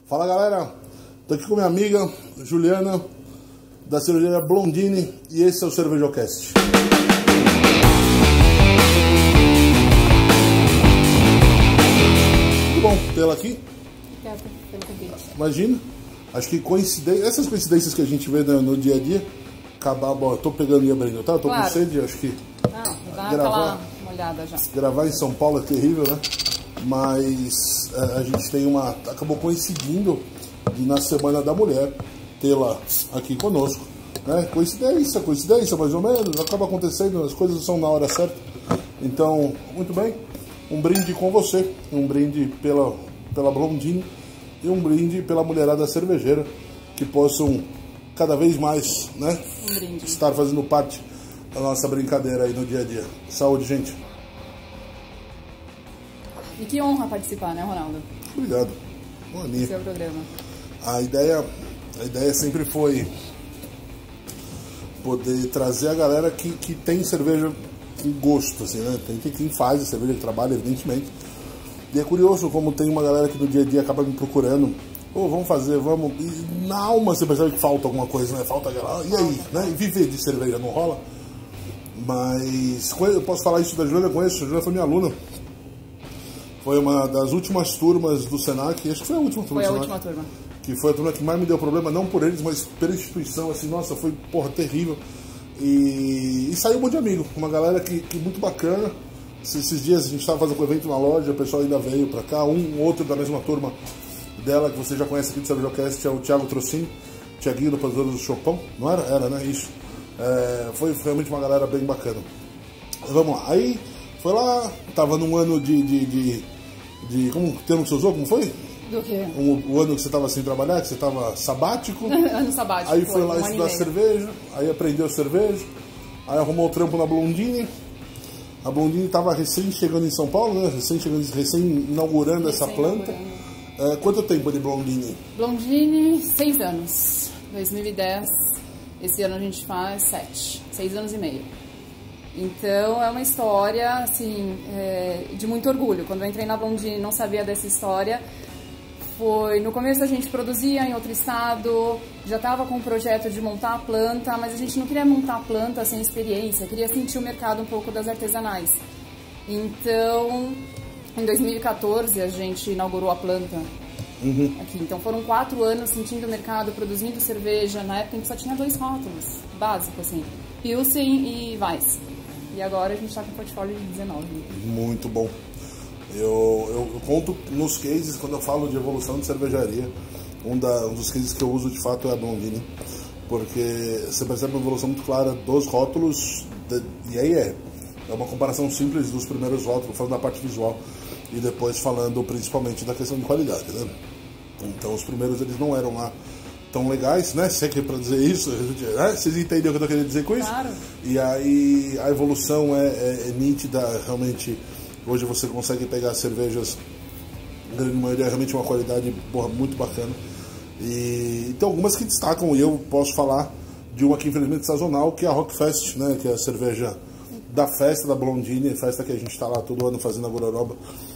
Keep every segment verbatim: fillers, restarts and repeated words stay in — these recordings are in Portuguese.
Fala galera, tô aqui com minha amiga Juliana da cervejaria Blondini e esse é o Cervejocast. Muito bom tê-la aqui. Obrigada pelo convite. Imagina, acho que coincidência, essas coincidências que a gente vê no, no dia a dia, acabar, bom, eu tô pegando e abrindo, tá? Eu tô Claro. com sede, acho que Não, dá gravar, aquela molhada já. gravar em São Paulo é terrível, né? Mas a, a gente tem uma, acabou coincidindo de na Semana da Mulher tê-la aqui conosco, né? Coincidência, coincidência mais ou menos, acaba acontecendo, as coisas são na hora certa. Então, muito bem, um brinde com você, um brinde pela, pela Blondini e um brinde pela mulherada cervejeira, que possam cada vez mais, né, Um brinde. estar fazendo parte da nossa brincadeira aí no dia a dia. Saúde, gente. E que honra participar, né, Ronaldo? Obrigado. Bom Do dia. seu programa. A ideia, a ideia sempre foi poder trazer a galera que, que tem cerveja com gosto, assim, né? Tem que- quem faz a cerveja, que trabalha, evidentemente. E é curioso como tem uma galera que no dia a dia acaba me procurando. Pô, vamos fazer, vamos. E na alma você percebe que falta alguma coisa, né? Falta aquela. E aí, né? E viver de cerveja não rola. Mas eu posso falar isso da Juliana, eu conheço, a Juliana foi minha aluna. Foi uma das últimas turmas do Senac, acho que foi a última turma Foi a do Senac. última turma. Que foi a turma que mais me deu problema, não por eles, mas pela instituição, assim, nossa, foi, porra, terrível. E, e saiu um monte de amigo, uma galera que, que muito bacana. Esses dias a gente estava fazendo um evento na loja, o pessoal ainda veio pra cá, um outro da mesma turma dela, que você já conhece aqui do Cervejocast, é o Thiago Trocini, Thiaguinho do Padrão do Chopão, não era? Era, né? Isso. É, foi realmente uma galera bem bacana. Vamos lá, aí foi lá, tava num ano de... de, de, de como o termo que você usou, como foi? Do quê? Um, o ano que você estava sem trabalhar, que você estava sabático. Ano sabático. Aí foi lá um ano e estudar meio. cerveja, aí aprendeu cerveja, aí arrumou o trampo na Blondini. A Blondini estava recém chegando em São Paulo, né? Recém chegando, recém inaugurando essa planta. Recém-inaugurando. É, quanto tempo de Blondini? Blondini, seis anos. dois mil e dez. Esse ano a gente faz sete. Seis anos e meio. Então é uma história, assim, é, de muito orgulho. Quando eu entrei na Blondini e não sabia dessa história, foi... No começo a gente produzia em outro estado, já estava com o projeto de montar a planta, mas a gente não queria montar a planta sem experiência, queria sentir o mercado um pouco das artesanais. Então, em dois mil e quatorze a gente inaugurou a planta aqui. Então foram quatro anos sentindo o mercado, produzindo cerveja. Na época a gente só tinha dois rótulos básicos, assim, Pilsen e Weiss. E agora a gente está com um portfólio de dezenove. Muito bom. Eu, eu, eu conto nos cases, quando eu falo de evolução de cervejaria, um, da, um dos cases que eu uso de fato é a Blondini, porque você percebe uma evolução muito clara dos rótulos, de, e aí é, é uma comparação simples dos primeiros rótulos, falando da parte visual, e depois falando principalmente da questão de qualidade, né? Então os primeiros eles não eram lá tão legais, né? Sei que para dizer isso, né? Vocês entenderam o que eu tô querendo dizer com isso? Claro. E aí a evolução é, é, é nítida, realmente. Hoje você consegue pegar cervejas, a grande maioria, realmente uma qualidade, porra, muito bacana. E tem algumas que destacam, e eu posso falar de uma que infelizmente sazonal, que é a Rockfest, né? Que é a cerveja da festa da Blondini, festa que a gente está lá todo ano fazendo na Gororoba.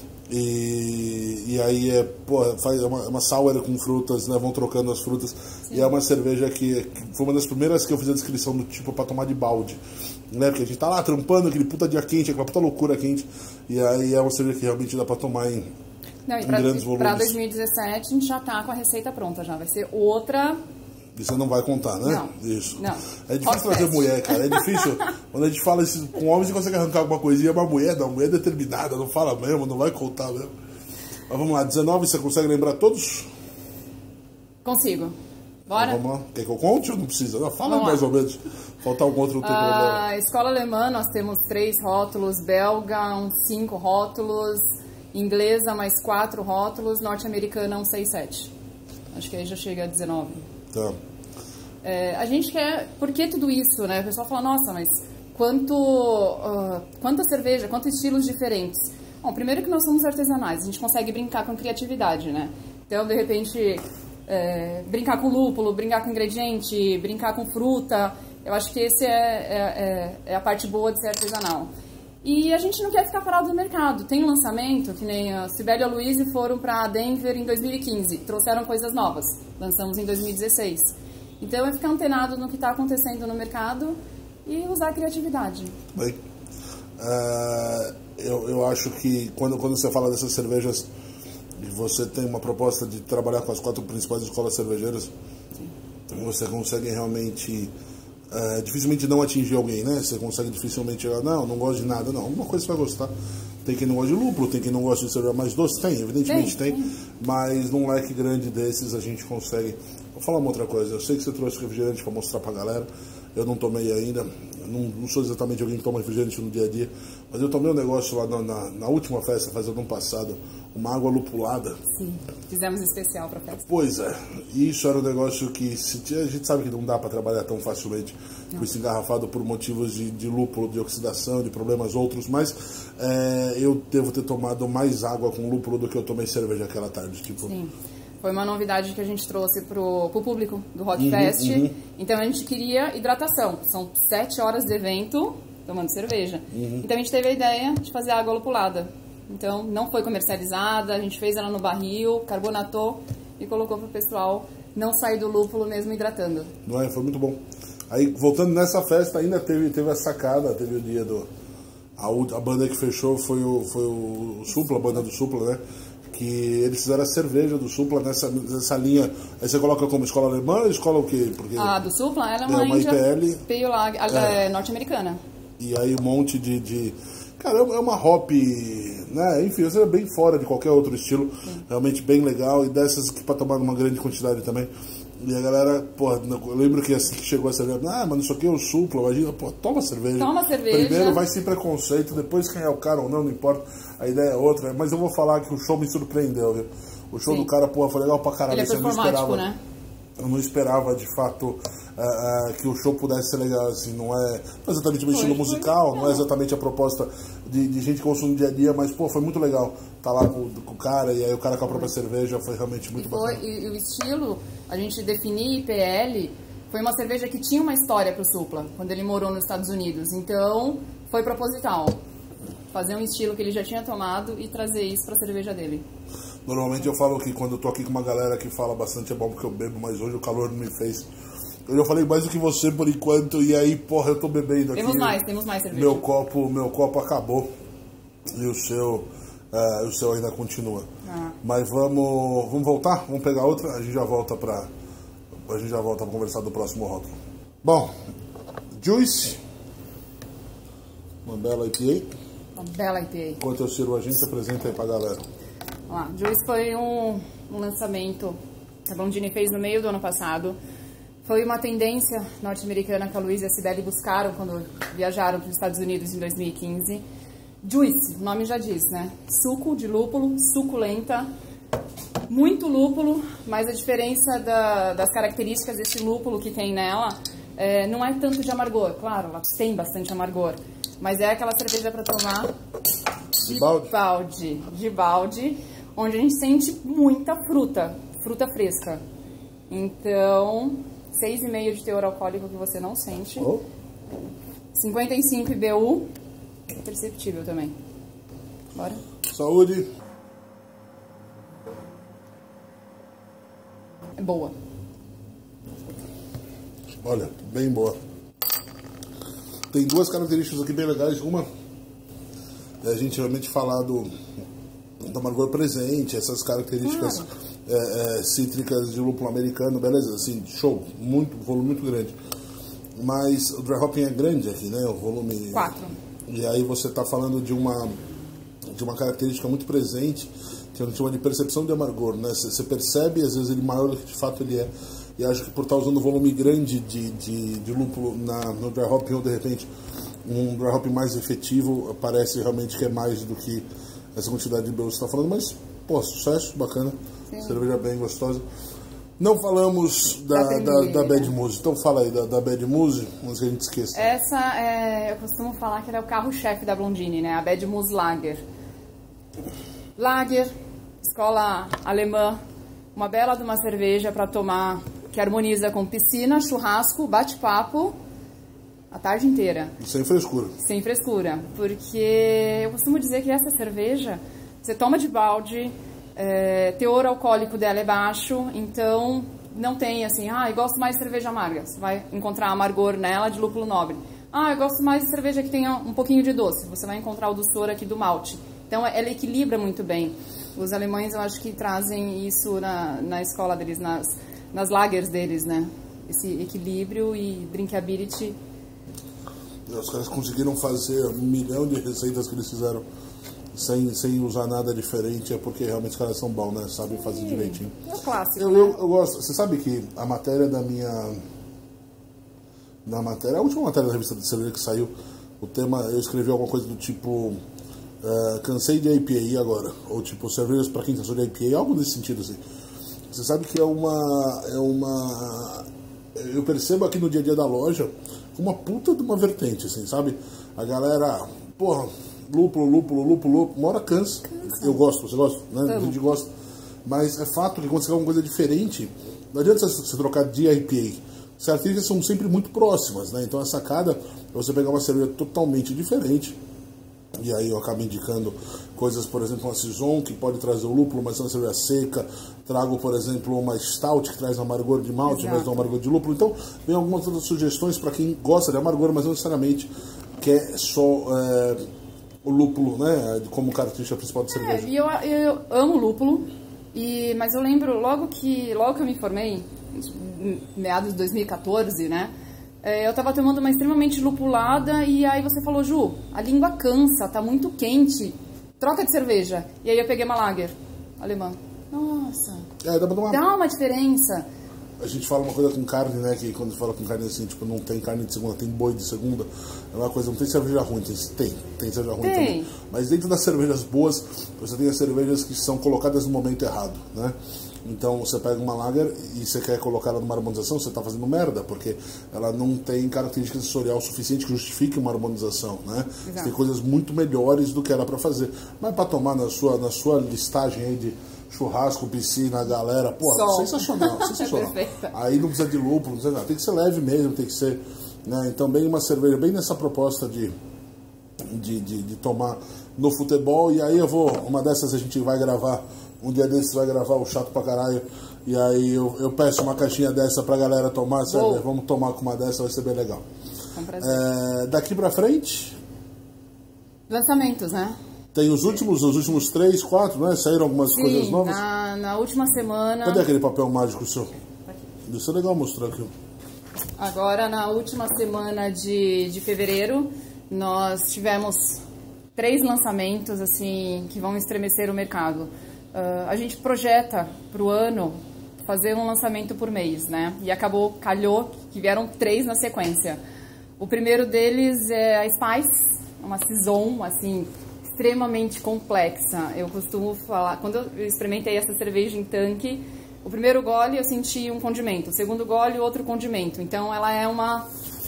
E, e aí é, porra, faz uma, uma sour com frutas, né? Vão trocando as frutas. Sim. E é uma cerveja que, que foi uma das primeiras que eu fiz a descrição do tipo para tomar de balde, né? Porque a gente tá lá trampando, aquele puta dia quente, aquela puta loucura quente. E aí é uma cerveja que realmente dá para tomar em, Não, e em pra, grandes volumes. Para dois mil e dezessete a gente já tá com a receita pronta já. Vai ser outra. E você não vai contar, né? Não. Isso. Não. É difícil Rockfest. trazer mulher, cara. É difícil. Quando a gente fala isso com homens, você consegue arrancar alguma coisinha, mas mulher, não. Mulher é determinada, não fala mesmo, não vai contar mesmo. Mas vamos lá, dezenove, você consegue lembrar todos? Consigo. Bora? Então, vamos lá. Quer que eu conte ou não precisa? Não, fala Vamos mais lá. ou menos. Faltar algum outro, não tem problema. A escola alemã, nós temos três rótulos, belga, uns cinco rótulos, inglesa, mais quatro rótulos, norte-americana, uns seis, sete. Acho que aí já chega a dezenove. Tá. É, a gente quer... Por que tudo isso, né? O pessoal fala, nossa, mas quanto, uh, quanta cerveja, quantos estilos diferentes. Bom, primeiro que nós somos artesanais, a gente consegue brincar com criatividade, né? Então, de repente, é, brincar com lúpulo, brincar com ingrediente, brincar com fruta... Eu acho que esse é, é, é a parte boa de ser artesanal. E a gente não quer ficar parado no mercado. Tem um lançamento, que nem a Sibeli e a Luíse foram para Denver em dois mil e quinze, trouxeram coisas novas, lançamos em dois mil e dezesseis. Então é ficar antenado no que está acontecendo no mercado e usar a criatividade. Bem, uh, eu, eu acho que quando, quando você fala dessas cervejas, você tem uma proposta de trabalhar com as quatro principais escolas cervejeiras, sim, você consegue realmente... Uh, dificilmente não atingir alguém, né? Você consegue dificilmente chegar, não, não gosto de nada, não. Uma coisa você vai gostar. Tem quem não gosta de lúpulo, tem quem não gosta de cerveja mais doce, tem, evidentemente tem, tem, mas num leque grande desses a gente consegue. Vou falar uma outra coisa, eu sei que você trouxe refrigerante para mostrar pra galera, eu não tomei ainda, não, não sou exatamente alguém que toma refrigerante no dia a dia, mas eu tomei um negócio lá na, na, na última festa, faz ano passado, uma água lupulada. Sim, fizemos especial pra festa. Pois é, isso era um negócio que se, a gente sabe que não dá para trabalhar tão facilmente não. com isso engarrafado por motivos de, de lúpulo, de oxidação, de problemas outros, mas é, eu devo ter tomado mais água com lúpulo do que eu tomei cerveja aquela tarde. Tipo. Sim, foi uma novidade que a gente trouxe pro, pro público do Rock uhum, Fest, uhum. Então a gente queria hidratação, são sete horas de evento tomando cerveja, uhum. Então a gente teve a ideia de fazer água lupulada. Então, não foi comercializada, a gente fez ela no barril, carbonatou e colocou para o pessoal não sair do lúpulo mesmo hidratando. Não é? Foi muito bom. Aí, voltando nessa festa, ainda teve, teve a sacada, teve o dia do... A, a banda que fechou foi o, foi o Supla, a banda do Supla, né? Que eles fizeram a cerveja do Supla nessa, nessa linha. Aí você coloca como escola alemã ou escola o quê? Porque a do Supla, ela é uma, é uma Índia, I P L, Pale Lager, é. norte-americana. E aí um monte de... de cara, é uma hop, né? Enfim, você é bem fora de qualquer outro estilo. Sim. Realmente bem legal. E dessas que pra tomar numa grande quantidade também. E a galera, pô, eu lembro que assim que chegou a cerveja, ah, mas isso aqui é o Supla, imagina, pô, toma cerveja. Toma cerveja. Primeiro vai sem preconceito, depois quem é o cara ou não, não importa. A ideia é outra. Mas eu vou falar que o show me surpreendeu, viu? O show Sim. do cara, pô, foi legal pra caralho. Ele é performático, né? Eu não esperava, de fato, uh, uh, que o show pudesse ser legal, assim, não é, não é exatamente o estilo musical, não é exatamente a proposta de, de gente que consome no dia a dia, mas, pô, foi muito legal tá lá com, com o cara, e aí o cara com a própria cerveja, foi realmente muito e foi, bacana. E, e o estilo, a gente definir I P L, foi uma cerveja que tinha uma história pro Supla, quando ele morou nos Estados Unidos, então foi proposital, fazer um estilo que ele já tinha tomado e trazer isso pra cerveja dele. Normalmente eu falo que quando eu tô aqui com uma galera que fala bastante é bom porque eu bebo, mas hoje o calor não me fez. Eu já falei mais do que você por enquanto, e aí, porra, eu tô bebendo aqui. Temos mais, temos mais cerveja. Meu copo, meu copo acabou e o seu, uh, o seu ainda continua. Ah. Mas vamos, vamos voltar? Vamos pegar outra? A gente já volta pra, a gente já volta pra conversar do próximo rótulo. Bom, Juice, uma bela I P A. Uma bela I P A. Enquanto eu sirvo a gente, apresenta aí pra galera. Lá, Juice foi um, um lançamento que a Blondine fez no meio do ano passado. Foi uma tendência norte-americana que a Luísa e a Sibeli buscaram quando viajaram para os Estados Unidos em dois mil e quinze. Juice, o nome já diz, né? Suco de lúpulo, suculenta, muito lúpulo, mas a diferença da, das características desse lúpulo que tem nela é, não é tanto de amargor. Claro, ela tem bastante amargor, mas é aquela cerveja para tomar de, de balde. balde, de balde, onde a gente sente muita fruta, fruta fresca. Então, seis vírgula cinco de teor alcoólico que você não sente. Oh. cinquenta e cinco I B U, perceptível também. Bora. Saúde. É boa. Olha, bem boa. Tem duas características aqui bem legais. Uma, é a gente realmente falar do, do amargor presente, essas características claro. é, é, cítricas de lúpulo americano, beleza, assim, show, muito, volume muito grande. Mas o dry hopping é grande aqui, né? O volume... Quatro. E aí você está falando de uma, de uma característica muito presente, que a gente chama de percepção de amargor, né? Você percebe, às vezes, ele maior do que de fato ele é. E acho que por estar usando volume grande de, de, de lúpulo na, no dry hopping, ou de repente um dry hopping mais efetivo, parece realmente que é mais do que essa quantidade de I B U que você está falando. Mas, pô, sucesso, bacana. Sim. Cerveja bem gostosa. Não falamos da, da, da, da Bad Muse, então fala aí da, da Bad Muse, antes que a gente esqueça. Essa, é, eu costumo falar que ela é o carro-chefe da Blondine, né? A Bad Muse Lager. Lager, escola alemã, uma bela de uma cerveja para tomar, que harmoniza com piscina, churrasco, bate-papo a tarde inteira. E sem frescura. Sem frescura, porque eu costumo dizer que essa cerveja, você toma de balde, é, teor alcoólico dela é baixo, então não tem assim, ah, eu gosto mais de cerveja amarga, você vai encontrar amargor nela de lúpulo nobre. Ah, eu gosto mais de cerveja que tenha um pouquinho de doce, você vai encontrar o doçor aqui do malte. Então ela equilibra muito bem. Os alemães, eu acho que trazem isso na, na escola deles, nas, nas lagers deles, né? Esse equilíbrio e drinkability. Os caras conseguiram fazer um milhão de receitas que eles fizeram sem, sem usar nada diferente, é porque realmente os caras são bons, né? Sabem fazer direitinho. É o clássico, eu, né? eu, eu gosto. Você sabe que a matéria da minha... Na matéria, a última matéria da revista de cerveja que saiu, o tema, eu escrevi alguma coisa do tipo... Uh, cansei de I P A e agora? Ou tipo, cervejas para quem cansou de I P A, algo nesse sentido assim. Você sabe que é uma... É uma... Eu percebo aqui no dia a dia da loja uma puta de uma vertente, assim, sabe? A galera, porra, lúpulo, lúpulo, lúpulo, lúpulo, uma hora cansa. cansa. Eu gosto, você gosta, né? A gente gosta. Mas é fato que quando você quer uma coisa diferente, não adianta você trocar de I P A. As características são sempre muito próximas, né? Então a sacada é você pegar uma cerveja totalmente diferente. E aí eu acabo indicando coisas, por exemplo, uma Saison, que pode trazer o lúpulo, mas é uma cerveja seca. Trago, por exemplo, uma Stout, que traz um amargor de malte, mas não um amargor de lúpulo. Então, vem algumas outras sugestões para quem gosta de amargor, mas não necessariamente quer só é, o lúpulo, né, como característica principal de cerveja. É, e eu, eu amo lúpulo, e, mas eu lembro logo que, logo que eu me formei, em meados de dois mil e quatorze, né? Eu tava tomando uma extremamente lupulada e aí você falou, Ju, a língua cansa, tá muito quente, troca de cerveja. E aí eu peguei uma lager alemã. Nossa, é, dá, pra tomar... dá uma diferença. A gente fala uma coisa com carne, né, que quando fala com carne assim, tipo, não tem carne de segunda, tem boi de segunda. É uma coisa, não tem cerveja ruim, tem, tem, tem cerveja ruim tem. também. Mas dentro das cervejas boas, você tem as cervejas que são colocadas no momento errado, né? Então você pega uma lager e você quer colocar ela numa harmonização, você está fazendo merda, porque ela não tem característica sensorial suficiente que justifique uma harmonização, né? Você tem coisas muito melhores do que ela para fazer. Mas para tomar na sua, na sua listagem aí de churrasco, piscina, galera, pô, Sol. sensacional, sensacional. É aí não precisa de lúpulo, não precisa nada. Tem que ser leve mesmo, tem que ser, né? Então bem uma cerveja, bem nessa proposta de, de, de, de tomar no futebol. E aí eu vou, uma dessas a gente vai gravar. Um dia desses vai gravar o Chato pra Caralho. E aí eu, eu peço uma caixinha dessa pra galera tomar. Sabe? Vamos tomar com uma dessa, vai ser bem legal. É um prazer. É, daqui pra frente... Lançamentos, né? Tem os últimos, os últimos três, quatro, né? Saíram algumas Sim, coisas novas? Na, na última semana... Cadê aquele papel mágico seu? Isso é legal mostrar aqui. Agora, na última semana de, de fevereiro, nós tivemos três lançamentos, assim, que vão estremecer o mercado. Uh, a gente projeta para o ano fazer um lançamento por mês, né? E acabou, calhou, que vieram três na sequência. O primeiro deles é a Spice, uma Saison, assim, extremamente complexa. Eu costumo falar, quando eu experimentei essa cerveja em tanque, o primeiro gole eu senti um condimento, o segundo gole outro condimento. Então ela é uma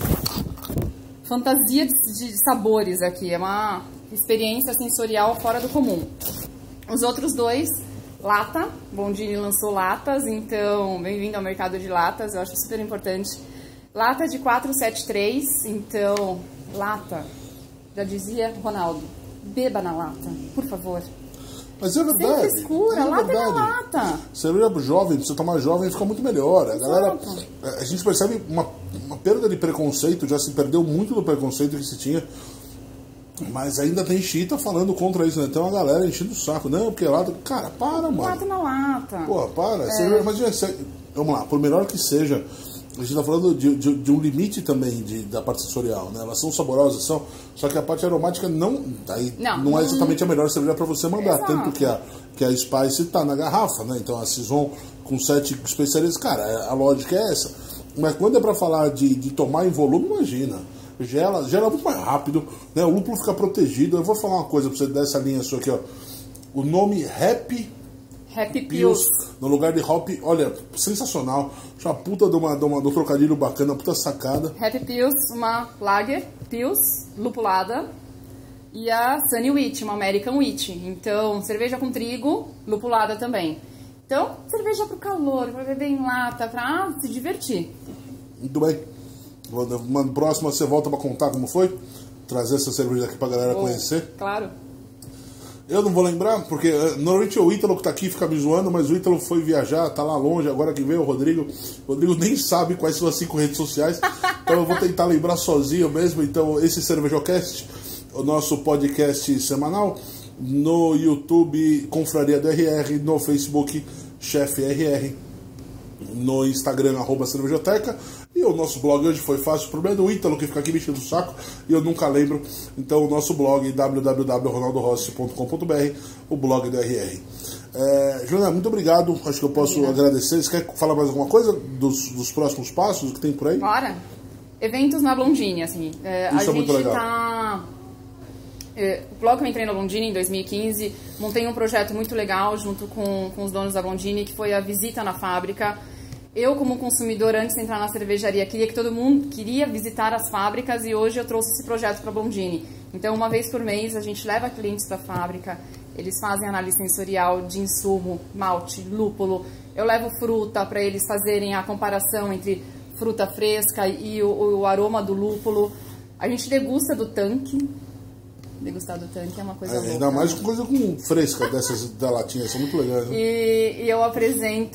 fantasia de, de sabores aqui, é uma experiência sensorial fora do comum. Os outros dois, lata, Bondini lançou latas, então bem-vindo ao mercado de latas, eu acho super importante. Lata de quatrocentos e setenta e três, então, lata, já dizia Ronaldo, beba na lata, por favor. Mas é verdade. Sem frescura, é lata verdade. é na lata. Cerveja jovem, se você tomar jovem, fica muito melhor. A galera, a gente percebe uma, uma perda de preconceito, já se perdeu muito do preconceito que se tinha. Mas ainda tem chita falando contra isso, né? Tem uma galera enchendo o saco. Não, porque lata... Cara, para, mano. Lata na lata. Pô, para. É. Cerveja, imagina, você... Vamos lá, por melhor que seja, a gente tá falando de, de, de um limite também de, da parte sensorial, né? Elas são saborosas, são... Só que a parte aromática não... Aí não, não é exatamente a melhor cerveja para você mandar. Exato. Tanto que a, que a Spice tá na garrafa, né? Então a Saison com sete especiarias, cara, a lógica é essa. Mas quando é para falar de, de tomar em volume, imagina... Gela, gela muito mais rápido, né? O lúpulo fica protegido. Eu vou falar uma coisa pra você dessa linha sua aqui, ó. O nome Happy Happy Pills. No lugar de Hop, olha, sensacional. Acho uma puta de uma, de uma, de um trocadilho bacana, uma puta sacada. Happy Pills, uma Lager Pills lupulada. E a Sunny Wheat, uma American Wheat. Então, cerveja com trigo, lupulada também. Então, cerveja pro calor, pra beber em lata, pra ah, se divertir. Muito bem. Uma próxima você volta pra contar como foi? Trazer essa cerveja aqui pra galera oh, conhecer? Claro. Eu não vou lembrar, porque normalmente é o Ítalo que tá aqui fica me zoando, mas o Ítalo foi viajar, tá lá longe, agora que veio o Rodrigo. O Rodrigo nem sabe quais são as cinco redes sociais, então eu vou tentar lembrar sozinho mesmo. Então, esse CervejoCast, o nosso podcast semanal, no YouTube, Confraria do R R, no Facebook, Chefe R R, no Instagram, arroba Cervejoteca. E o nosso blog hoje foi fácil, o problema é do Ítalo que fica aqui mexendo o saco e eu nunca lembro. Então o nosso blog w w w ponto ronaldo rossi ponto com ponto b r, o blog do R R. É, Joana, muito obrigado, acho que eu posso Obrigada. agradecer. Você quer falar mais alguma coisa dos, dos próximos passos que tem por aí? Bora! Eventos na Blondine, assim. É, Isso a é gente muito legal. Tá... É, logo que eu entrei na Blondine em dois mil e quinze, montei um projeto muito legal junto com, com os donos da Blondine, que foi a visita na fábrica. Eu, como consumidor, antes de entrar na cervejaria, queria que todo mundo queria visitar as fábricas e hoje eu trouxe esse projeto para a Blondine. Então, uma vez por mês, a gente leva clientes para a fábrica, eles fazem análise sensorial de insumo, malte, lúpulo. Eu levo fruta para eles fazerem a comparação entre fruta fresca e o, o aroma do lúpulo. A gente degusta do tanque. Degustar do tanque é uma coisa é, louca. Ainda mais com coisa com fresca dessas da latinha, são muito legais, né? E, e eu apresento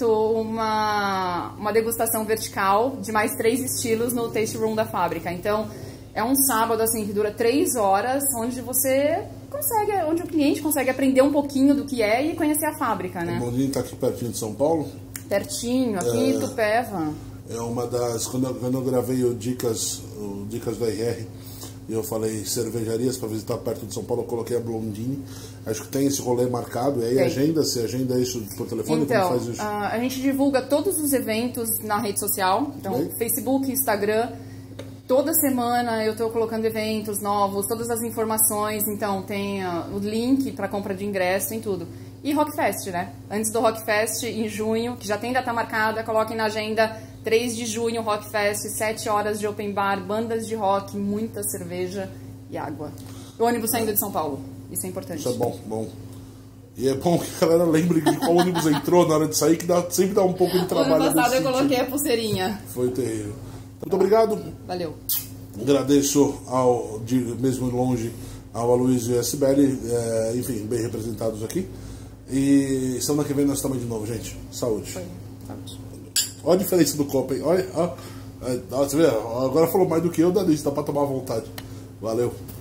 uma, uma degustação vertical de mais três estilos no Taste Room da fábrica. Então, é um sábado assim que dura três horas, onde você consegue, onde o cliente consegue aprender um pouquinho do que é e conhecer a fábrica, né? O Blondine tá aqui pertinho de São Paulo? Pertinho, aqui em é, Itupeva. É uma das... Quando eu, quando eu gravei o Dicas, o Dicas do R R, e eu falei cervejarias para visitar perto de São Paulo, eu coloquei a Blondine. Acho que tem esse rolê marcado. E aí, agenda, você agenda isso por telefone? Então, como faz isso? A, a gente divulga todos os eventos na rede social. Então, Bem? Facebook, Instagram. Toda semana eu estou colocando eventos novos, todas as informações. Então, tem uh, o link para compra de ingresso, tem tudo. E Rockfest, né? Antes do Rockfest, em junho, que já tem data marcada, coloquem na agenda. três de junho, Rockfest, sete horas de open bar, bandas de rock, muita cerveja e água. O ônibus saindo de São Paulo, isso é importante. Isso é bom, bom. E é bom que a galera lembre de qual ônibus entrou na hora de sair, que dá, sempre dá um pouco de trabalho. Ano passado eu coloquei a pulseirinha. Foi terrível. Muito obrigado. Valeu. Agradeço, ao, de, mesmo longe, ao Aloysio e a Sibeli, é, enfim, bem representados aqui. E semana que vem nós estamos de novo, gente. Saúde. Foi. Saúde. Olha a diferença do copo, hein? Olha, ó, ó, você vê, agora falou mais do que eu, Dá dá pra tomar à vontade. Valeu.